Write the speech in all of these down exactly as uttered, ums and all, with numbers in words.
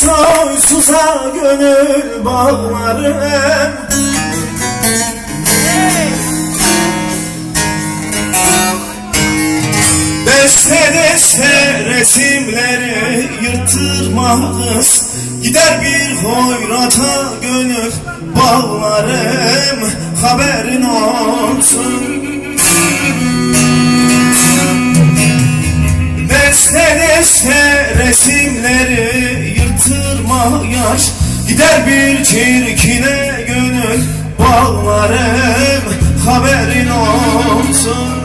soysuza gönül bağlarım. Deste deste resimleri yırtırmaz, gider bir hoyrata gönül bağlarım, haberin olsun. Deste deste resimleri yırtırmaz, gider bir çirkine gönül bağlarım, haberin olsun.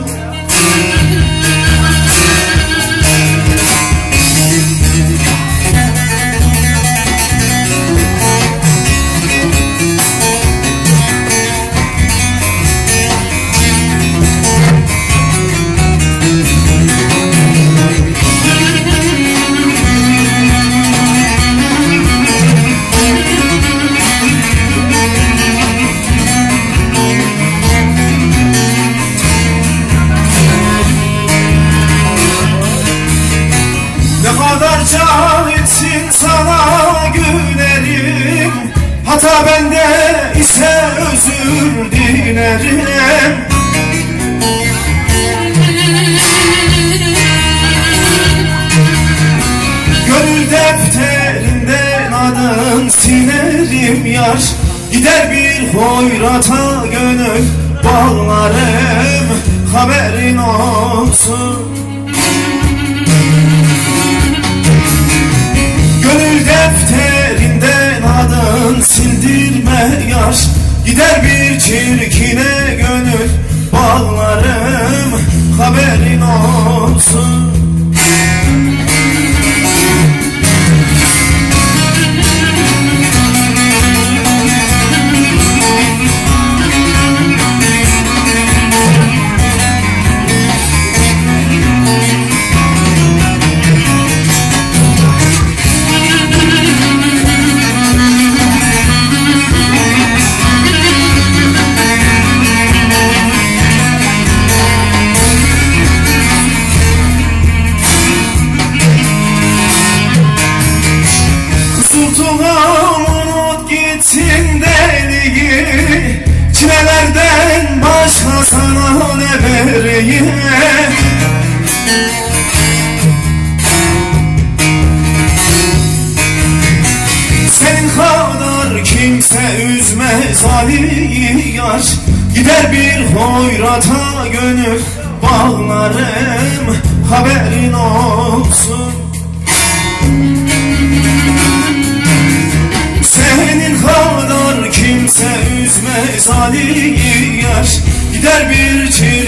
Cahilsin sana gülerim, hata bende ise özür dilerim. Gönül defterinden adın silerim yar, gider bir hoyrata gönül bağlarım, haberin olsun. Gönül defterinden adın sildirme yar, gider bir çirkine gönül bağlarım, haberin olsun. Unut gitsin deliği, çilelerden başka sana ne vereyim? Senin kadar kimse üzmez Ali yar, gider bir hoyrata gönül bağlarım, haberin olsun. Senin kadar kimse üzmez Ali yar, gider bir çiğ